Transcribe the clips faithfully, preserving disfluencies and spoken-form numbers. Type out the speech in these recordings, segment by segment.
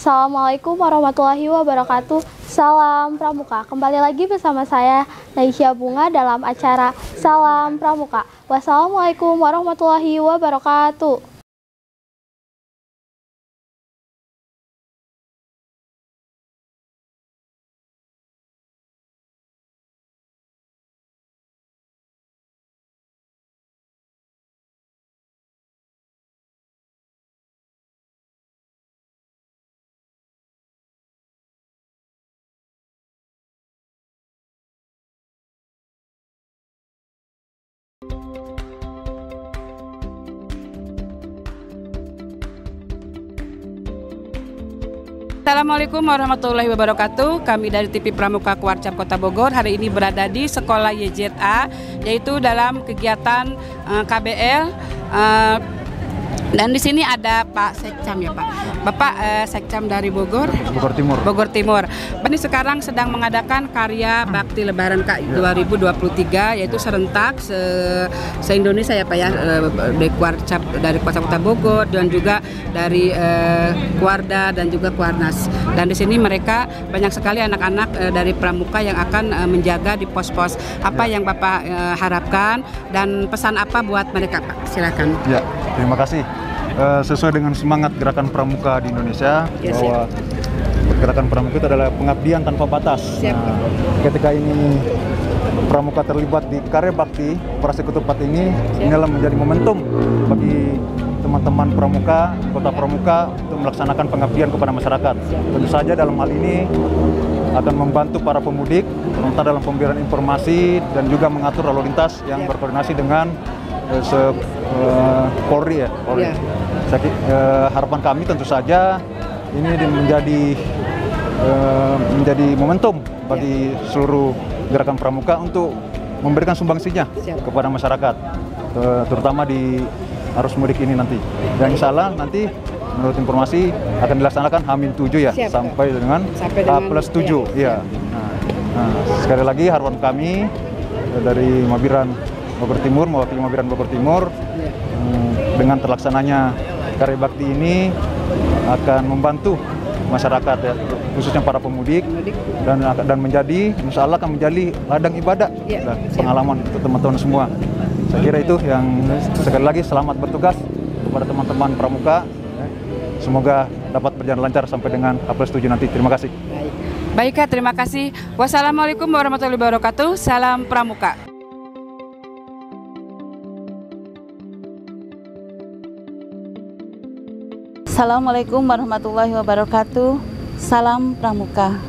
Assalamualaikum warahmatullahi wabarakatuh. Salam Pramuka. Kembali lagi bersama saya Naisya Bunga dalam acara Salam Pramuka. Wassalamualaikum warahmatullahi wabarakatuh. Assalamualaikum warahmatullahi wabarakatuh. Kami dari T V Pramuka Kuarcap Kota Bogor hari ini berada di Sekolah Y Z A, yaitu dalam kegiatan uh, K B L. Uh, dan di sini ada Pak Sekcam ya Pak, Bapak uh, Sekcam dari Bogor, Bogor Timur. Bogor Timur. Ini sekarang sedang mengadakan karya bakti Lebaran dua ribu dua puluh tiga, yaitu serentak se, se Indonesia ya Pak ya, dari Kuarcap dari Kuarcap Kota Bogor dan juga dari uh, Kuarda dan juga Kuarnas. Dan di sini mereka banyak sekali anak-anak uh, dari Pramuka yang akan uh, menjaga di pos-pos. Apa ya. yang Bapak uh, harapkan dan pesan apa buat mereka Pak? Silakan. Ya, terima kasih. Uh, sesuai dengan semangat gerakan Pramuka di Indonesia, ya, bahwa gerakan Pramuka itu adalah pengabdian tanpa batas. Siap. Nah, ketika ini Pramuka terlibat di karya bakti Operasi Ketupat ini, siap, ini adalah menjadi momentum bagi teman-teman Pramuka, Kota Pramuka untuk melaksanakan pengabdian kepada masyarakat. Tentu saja dalam hal ini akan membantu para pemudik terutama dalam pemberian informasi dan juga mengatur lalu lintas yang berkoordinasi dengan uh, se, uh, Polri ya. Polri. Yeah. Saya, uh, harapan kami tentu saja ini menjadi uh, menjadi momentum bagi yeah. seluruh gerakan Pramuka untuk memberikan sumbangsinya Siap. kepada masyarakat, uh, terutama di arus mudik ini nanti. Dan insya Allah nanti menurut informasi akan dilaksanakan H minus tujuh ya, Siap, sampai dengan H plus tujuh. Ya. Nah, nah, sekali lagi harapan kami dari Mabiran Bogor Timur, mewakili Mabiran Bogor Timur, ya. dengan terlaksananya karya bakti ini akan membantu masyarakat ya, khususnya para pemudik, dan dan menjadi insya Allah akan menjadi ladang ibadah ya, dan pengalaman untuk teman-teman semua. Saya kira itu yang sekali lagi selamat bertugas kepada teman-teman Pramuka. Semoga dapat berjalan lancar sampai dengan H plus tujuh nanti. Terima kasih. Baik. Baik, terima kasih. Wassalamualaikum warahmatullahi wabarakatuh. Salam Pramuka. Assalamualaikum warahmatullahi wabarakatuh. Salam Pramuka.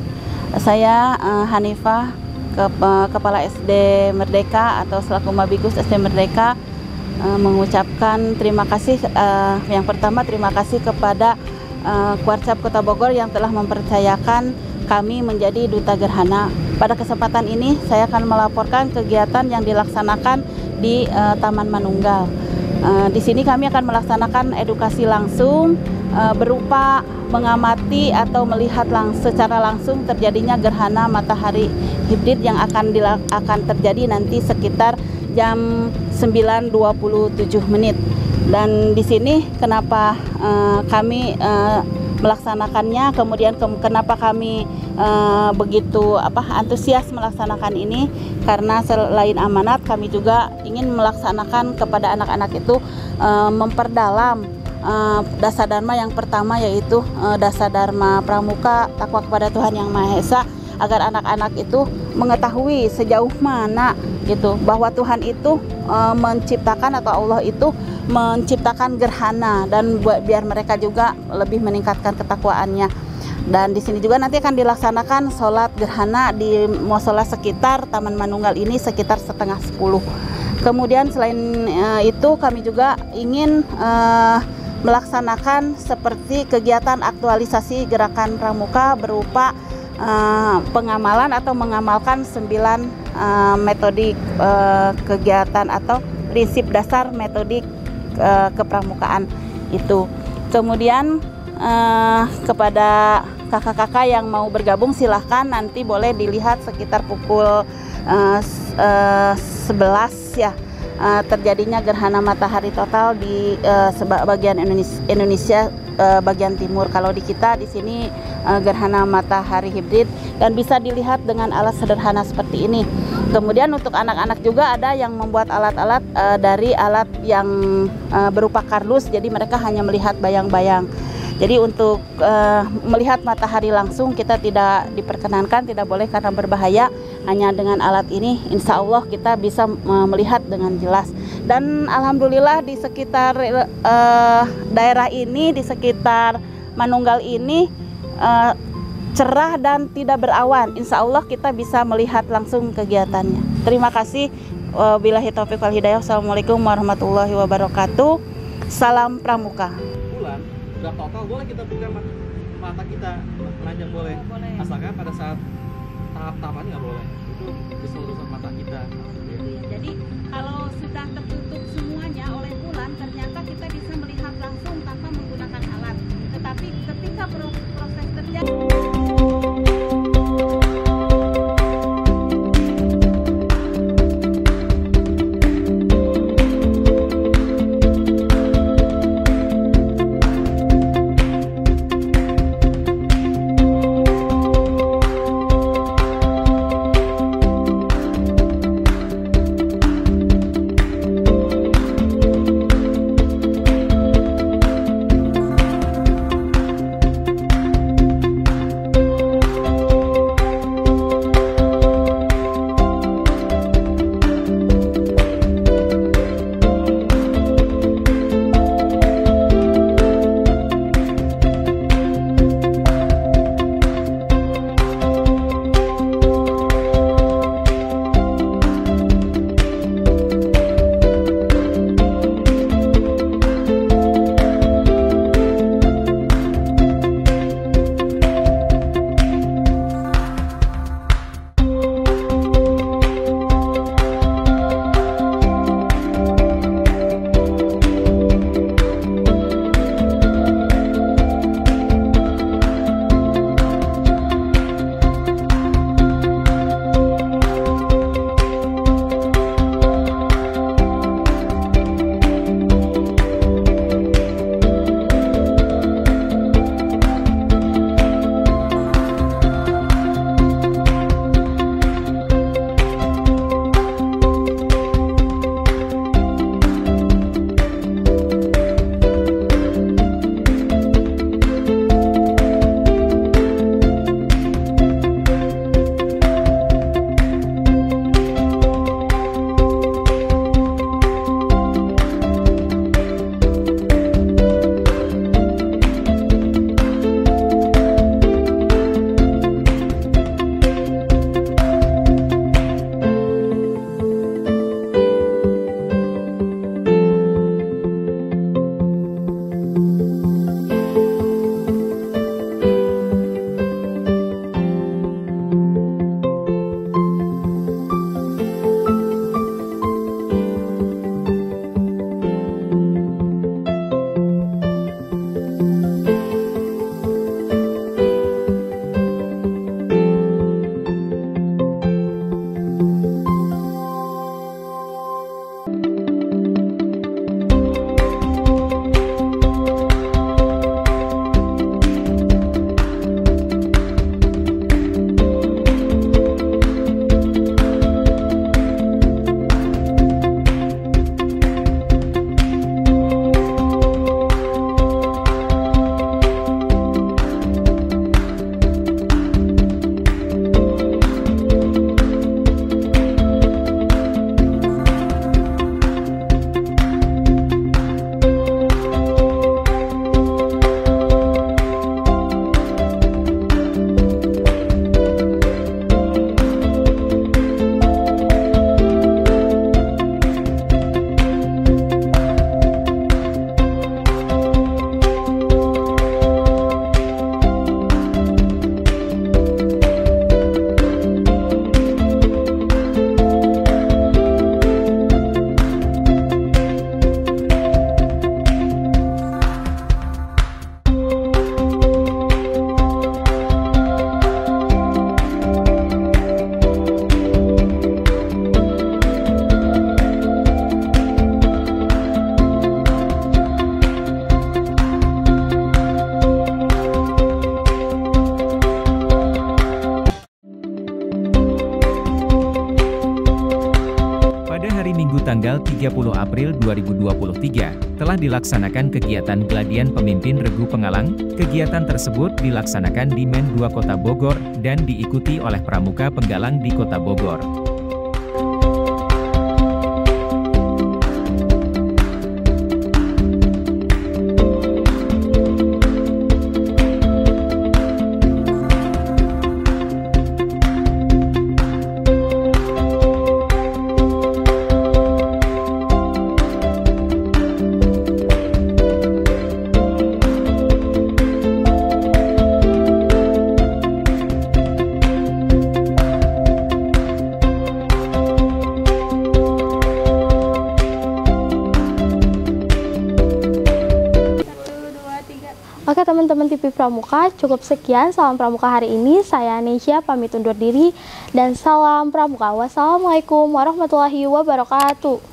Saya uh, Hanifah, ke, uh, Kepala S D Merdeka atau selaku Mabigus S D Merdeka, uh, mengucapkan terima kasih. Uh, yang pertama terima kasih kepada uh, Kuarcap Kota Bogor yang telah mempercayakan kami menjadi Duta Gerhana. Pada kesempatan ini saya akan melaporkan kegiatan yang dilaksanakan di uh, Taman Manunggal. Uh, di sini kami akan melaksanakan edukasi langsung uh, berupa mengamati atau melihat lang secara langsung terjadinya gerhana matahari hibrid yang akan akan terjadi nanti sekitar jam sembilan dua puluh tujuh menit. Dan di sini kenapa uh, kami uh, melaksanakannya, kemudian ke kenapa kami uh, begitu apa antusias melaksanakan ini, karena selain amanat kami juga ingin melaksanakan kepada anak-anak itu uh, memperdalam uh, dasar dharma yang pertama, yaitu uh, dasar dharma Pramuka, takwa kepada Tuhan Yang Maha Esa, agar anak-anak itu mengetahui sejauh mana gitu bahwa Tuhan itu uh, menciptakan atau Allah itu menciptakan gerhana, dan buat biar mereka juga lebih meningkatkan ketakwaannya. Dan di sini juga nanti akan dilaksanakan sholat gerhana di musola sekitar Taman Manunggal ini sekitar setengah sepuluh. Kemudian selain uh, itu kami juga ingin uh, melaksanakan seperti kegiatan aktualisasi gerakan Pramuka berupa uh, pengamalan atau mengamalkan sembilan uh, metodik uh, kegiatan atau prinsip dasar metodik kepramukaan itu. Kemudian eh, kepada kakak-kakak yang mau bergabung silahkan nanti boleh dilihat sekitar pukul eh, eh, sebelas ya uh, terjadinya gerhana matahari total di uh, sebagian Indonesia, Indonesia uh, bagian timur. Kalau di kita di sini uh, gerhana matahari hibrid dan bisa dilihat dengan alat sederhana seperti ini. Kemudian untuk anak-anak juga ada yang membuat alat-alat uh, dari alat yang uh, berupa kardus, jadi mereka hanya melihat bayang-bayang. Jadi untuk uh, melihat matahari langsung kita tidak diperkenankan, tidak boleh karena berbahaya. Hanya dengan alat ini insya Allah kita bisa uh, melihat dengan jelas. Dan alhamdulillah di sekitar uh, daerah ini, di sekitar Manunggal ini uh, cerah dan tidak berawan. Insya Allah kita bisa melihat langsung kegiatannya. Terima kasih. Wabillahi taufiq wal hidayah. Assalamualaikum warahmatullahi wabarakatuh. Salam Pramuka. Udah total boleh kita buka mata, mata kita menanjak boleh. boleh asalkan pada saat tahap tahapannya nggak boleh, itu keseluruhan mata kita. Jadi kalau sudah tertutup semuanya oleh bulan, ternyata kita bisa melihat langsung tanpa menggunakan alat. Tetapi ketika proses terjadi hari Minggu tanggal tiga puluh April dua ribu dua puluh tiga, telah dilaksanakan kegiatan Gladian Pemimpin Regu Pengalang. Kegiatan tersebut dilaksanakan di Men dua Kota Bogor, dan diikuti oleh pramuka penggalang di Kota Bogor. Oke teman-teman T V Pramuka, cukup sekian Salam Pramuka hari ini. Saya Nesya pamit undur diri dan salam Pramuka. Wassalamualaikum warahmatullahi wabarakatuh.